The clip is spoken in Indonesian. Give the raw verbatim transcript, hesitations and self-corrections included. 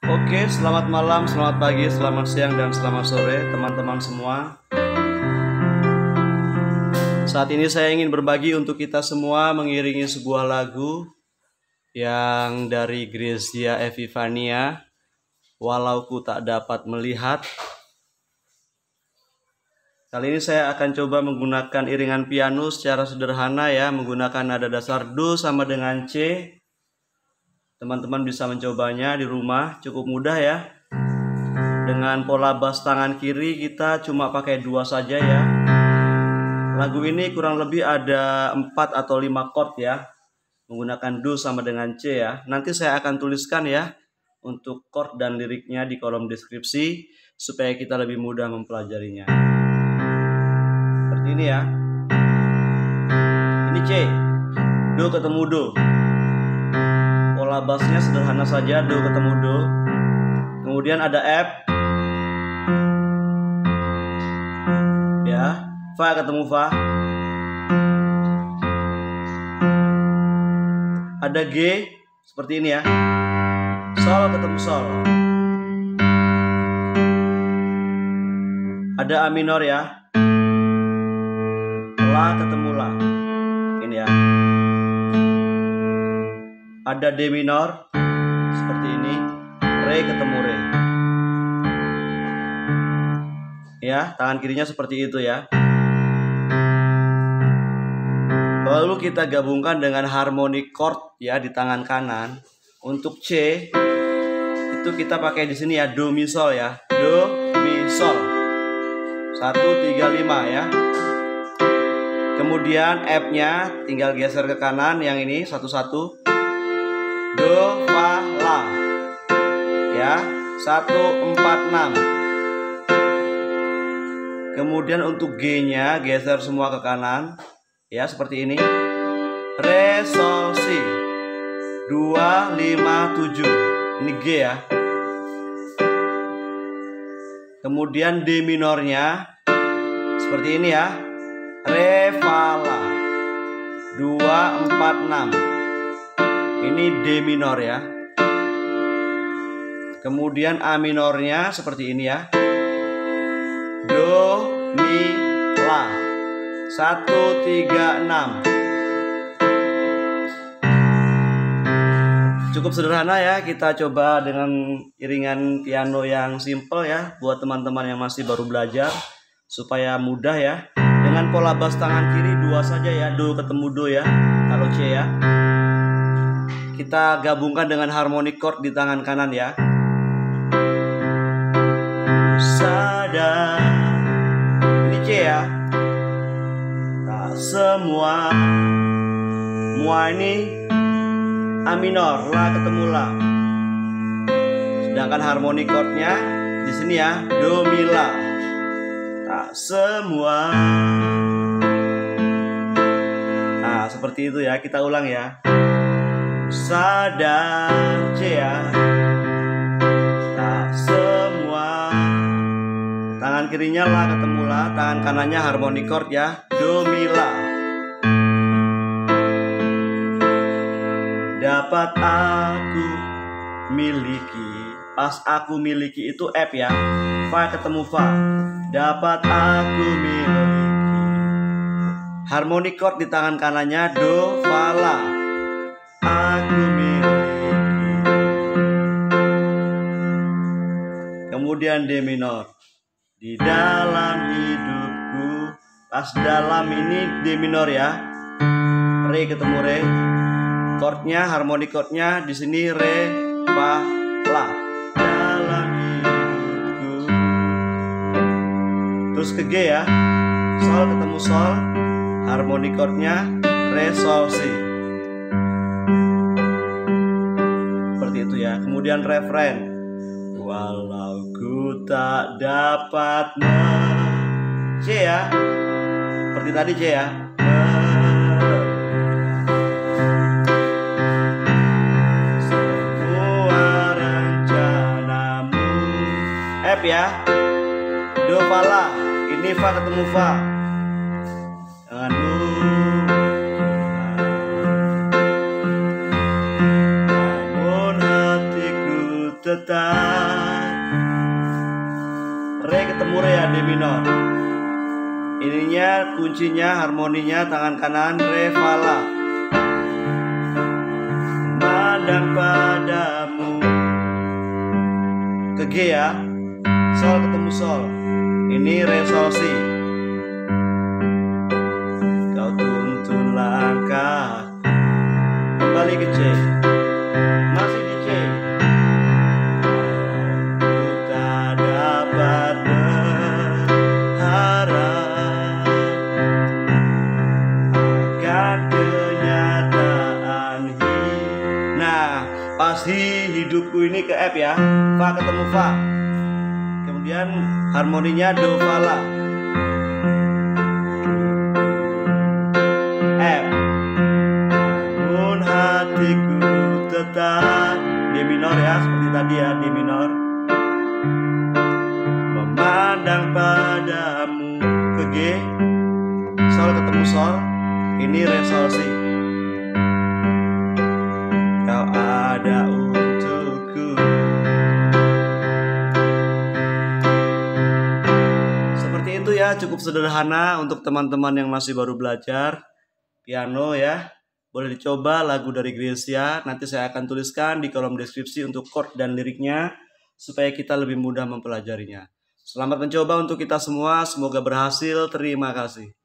Oke, selamat malam, selamat pagi, selamat siang, dan selamat sore teman-teman semua. Saat ini saya ingin berbagi untuk kita semua mengiringi sebuah lagu yang dari Gracia Epifania, Walau Ku Tak Dapat Melihat. Kali ini saya akan coba menggunakan iringan piano secara sederhana ya, menggunakan nada dasar Do sama dengan C. Teman-teman bisa mencobanya di rumah, cukup mudah ya. Dengan pola bass tangan kiri kita cuma pakai dua saja ya. Lagu ini kurang lebih ada empat atau lima chord ya, menggunakan Do sama dengan C ya. Nanti saya akan tuliskan ya untuk chord dan liriknya di kolom deskripsi supaya kita lebih mudah mempelajarinya. Seperti ini ya. Ini C, Do ketemu Do. Pola bassnya sederhana saja, Do ketemu Do. Kemudian ada F, ya, Fa ketemu Fa. Ada G, seperti ini ya. Sol ketemu Sol. Ada A minor ya. La ketemu La. Ini ya. Ada D minor, seperti ini. Re ketemu Re. Ya, tangan kirinya seperti itu ya. Lalu kita gabungkan dengan harmonic chord ya di tangan kanan. Untuk C itu kita pakai di sini ya, Do Mi Sol ya. Do Mi Sol. satu tiga lima ya. Kemudian F-nya tinggal geser ke kanan yang ini satu-satu. Do Fa La. Ya, satu empat enam. Kemudian untuk G-nya geser semua ke kanan. Ya, seperti ini. Re Sol Si. dua lima tujuh. Ini G ya. Kemudian D minornya seperti ini ya. Re Fa La. dua empat enam. Ini D minor ya. Kemudian A minornya seperti ini ya. Do Mi La. satu tiga enam. Cukup sederhana ya. Kita coba dengan iringan piano yang simple ya, buat teman-teman yang masih baru belajar supaya mudah ya. Dengan pola bass tangan kiri dua saja ya. Do ketemu Do ya, kalau C ya. Kita gabungkan dengan harmonic chord di tangan kanan ya. Sadar. Ini C ya. Tak semua. Mua ini A minor, La ketemu La. Sedangkan harmonic chordnya di sini ya, Do Mi La. Tak semua. Nah, seperti itu ya. Kita ulang ya. Sadar, C ya. Tak semua. Tangan kirinya La ketemu La, tangan kanannya harmonic chord ya. Do Mi La. Dapat aku miliki. Pas aku miliki itu F ya. Fa ketemu Fa. Dapat aku miliki. Harmonic chord di tangan kanannya Do Fa La. Aku miliki. Kemudian D minor. Di dalam hidupku. Pas dalam ini D minor ya. Re ketemu Re. Chordnya, harmonic chordnya di sini Re, Fa, La. Dalam hidupku. Terus ke G ya. Sol ketemu Sol. Harmonic chordnya Re, Sol, Si. Seperti itu ya. Kemudian refren. Walau ku tak dapat me. C ya. Seperti tadi C ya. Semua rencanamu. F ya. Do Fa La. Ini Fa ketemu Fa. Denganmu. Namun hatiku tetap. Re ketemu re ya, D minor. Ininya kuncinya, harmoninya tangan kanan re fa la. Memandang padamu. Ke G ya. Sol ketemu sol. Ini re sol si. Kau tuntun langkah. Kembali ke C. Masih di C. Ku tak dapat berharap akan kenyataan hidup. Nah, pasti hidupku ini ke F ya. Fa ketemu fa. Kemudian harmoninya do fa la. F. Namun hatiku tetap D minor ya, seperti tadi ya, D minor. Memandang padamu. Ke G. Sol ketemu sol. Ini re sol si. Kau ada untukku. Seperti itu ya, cukup sederhana untuk teman-teman yang masih baru belajar piano ya. Boleh dicoba lagu dari Gracia. Nanti saya akan tuliskan di kolom deskripsi untuk chord dan liriknya supaya kita lebih mudah mempelajarinya. Selamat mencoba untuk kita semua. Semoga berhasil. Terima kasih.